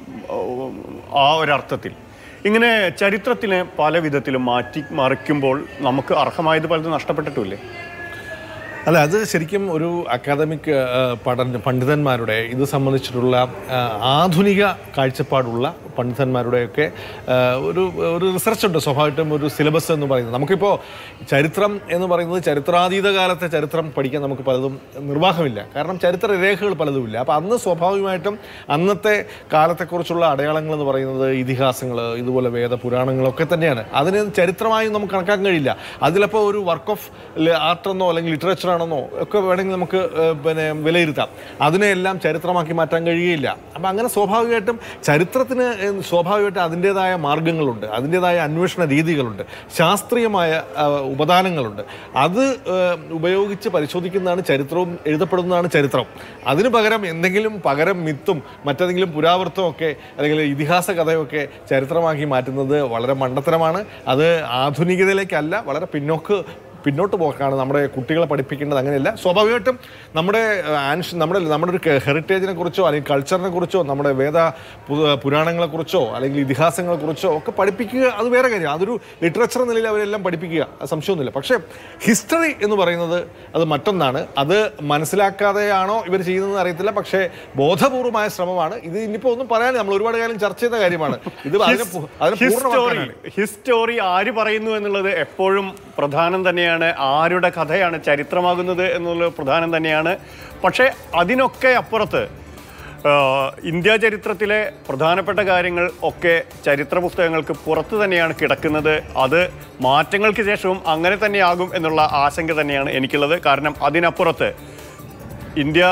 ആ ഒരർത്ഥത്തിൽ. ഇങ്ങനെ ചരിത്രത്തിനെ പല വിധത്തിലും മാറ്റി മറിക്കുമ്പോൾ നമുക്ക് അർഹമായത് പലതും നഷ്ടപ്പെട്ടിട്ടില്ലേ? അല്ല, അത് ശരിക്കും ഒരു അക്കാദമിക് പണ്ഡിതന്മാരുടെ ഇത് സംബന്ധിച്ചിട്ടുള്ള ആധുനിക കാഴ്ചപ്പാടുള്ള പണ്ഡിതന്മാരുടെയൊക്കെ ഒരു റിസർച്ചുണ്ട്. സ്വാഭാവികമായിട്ടും ഒരു സിലബസ് എന്ന് പറയുന്നത്. നമുക്കിപ്പോൾ ചരിത്രം എന്ന് പറയുന്നത് ചരിത്രാതീത കാലത്തെ ചരിത്രം പഠിക്കാൻ നമുക്ക് പലതും നിർവാഹമില്ല. കാരണം ചരിത്ര രേഖകൾ പലതുമില്ല. അപ്പോൾ അന്ന് സ്വാഭാവികമായിട്ടും അന്നത്തെ കാലത്തെക്കുറിച്ചുള്ള അടയാളങ്ങൾ എന്ന് പറയുന്നത് ഇതിഹാസങ്ങൾ, ഇതുപോലെ വേദപുരാണങ്ങളൊക്കെ തന്നെയാണ്. അതിന് ചരിത്രമായി നമുക്ക് കണക്കാക്കാൻ കഴിയില്ല. അതിലപ്പോൾ ഒരു വർക്ക് ഓഫ് ആർട്ടെന്നോ അല്ലെങ്കിൽ ലിറ്ററേച്ചർ ആണെന്നോ ഒക്കെ വേണമെങ്കിൽ നമുക്ക് വിലയിരുത്താം. അതിനെല്ലാം ചരിത്രമാക്കി മാറ്റാൻ കഴിയുകയില്ല. അപ്പം അങ്ങനെ സ്വാഭാവികമായിട്ടും ചരിത്രത്തിന് സ്വാഭാവികമായിട്ടും അതിൻ്റേതായ മാർഗങ്ങളുണ്ട്, അതിൻ്റേതായ അന്വേഷണ രീതികളുണ്ട്, ശാസ്ത്രീയമായ ഉപദാനങ്ങളുണ്ട്. അത് ഉപയോഗിച്ച് പരിശോധിക്കുന്നതാണ് ചരിത്രവും എഴുതപ്പെടുന്നതാണ് ചരിത്രം. അതിന് പകരം എന്തെങ്കിലും മിത്തും മറ്റേതെങ്കിലും പുരാവൃത്തവും ഒക്കെ അല്ലെങ്കിൽ ഇതിഹാസ കഥയൊക്കെ ചരിത്രമാക്കി മാറ്റുന്നത് വളരെ മണ്ടത്തരമാണ്. അത് ആധുനികതയിലേക്കല്ല, വളരെ പിന്നോട്ട് പോക്കാണ്. നമ്മുടെ കുട്ടികളെ പഠിപ്പിക്കേണ്ടത് അങ്ങനെയല്ല. സ്വാഭാവികമായിട്ടും നമ്മുടെ ഒരു ഹെറിറ്റേജിനെ കുറിച്ചോ അല്ലെങ്കിൽ കൾച്ചറിനെ കുറിച്ചോ നമ്മുടെ പുരാണങ്ങളെക്കുറിച്ചോ അല്ലെങ്കിൽ ഇതിഹാസങ്ങളെക്കുറിച്ചോ ഒക്കെ പഠിപ്പിക്കുക, അത് വേറെ കാര്യം. അതൊരു ലിറ്ററേച്ചർ നിലയിൽ അവരെല്ലാം പഠിപ്പിക്കുക, സംശയമൊന്നുമില്ല. പക്ഷേ ഹിസ്റ്ററി എന്ന് പറയുന്നത് അത് മറ്റൊന്നാണ്. അത് മനസ്സിലാക്കാതെയാണോ ഇവർ ചെയ്യുന്നതെന്ന് അറിയത്തില്ല. പക്ഷേ ബോധപൂർവമായ ശ്രമമാണ് ഇത്. ഇനിയിപ്പോൾ ഒന്നും പറയാൻ നമ്മൾ ഒരുപാട് കാലം ചർച്ച ചെയ്ത കാര്യമാണ് ഇത്. ഹിസ്റ്ററി ആര് പറയുന്നു എന്നുള്ളത് എപ്പോഴും പ്രധാനം തന്നെയാണ്. ആരുടെ കഥയാണ് ചരിത്രമാകുന്നത് എന്നുള്ളത് പ്രധാനം തന്നെയാണ്. പക്ഷേ അതിനൊക്കെ അപ്പുറത്ത് ഇന്ത്യ ചരിത്രത്തിലെ പ്രധാനപ്പെട്ട കാര്യങ്ങൾ ഒക്കെ ചരിത്ര പുസ്തകങ്ങൾക്ക് പുറത്ത് തന്നെയാണ് കിടക്കുന്നത്. അത് മാറ്റങ്ങൾക്ക് ശേഷവും അങ്ങനെ തന്നെയാകും എന്നുള്ള ആശങ്ക തന്നെയാണ് എനിക്കുള്ളത്. കാരണം അതിനപ്പുറത്ത് ഇന്ത്യ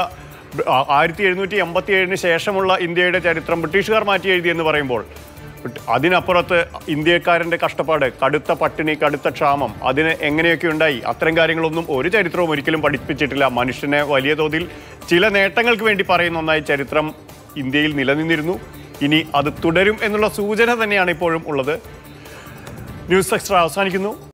1787 ശേഷമുള്ള ഇന്ത്യയുടെ ചരിത്രം ബ്രിട്ടീഷുകാർ മാറ്റി എഴുതിയെന്ന് പറയുമ്പോൾ അതിനപ്പുറത്ത് ഇന്ത്യക്കാരൻ്റെ കഷ്ടപ്പാട്, കടുത്ത പട്ടിണി, കടുത്ത ക്ഷാമം, അതിന് എങ്ങനെയൊക്കെ ഉണ്ടായി, അത്തരം കാര്യങ്ങളൊന്നും ഒരു ചരിത്രവും ഒരിക്കലും പഠിപ്പിച്ചിട്ടില്ല. മനുഷ്യനെ വലിയ തോതിൽ ചില നേട്ടങ്ങൾക്ക് വേണ്ടി പറയുന്ന ഒന്നായി ചരിത്രം ഇന്ത്യയിൽ നിലനിന്നിരുന്നു. ഇനി അത് തുടരും എന്നുള്ള സൂചന തന്നെയാണ് ഇപ്പോഴും ഉള്ളത്. ന്യൂസ് എക്സ്ട്രാ അവസാനിക്കുന്നു.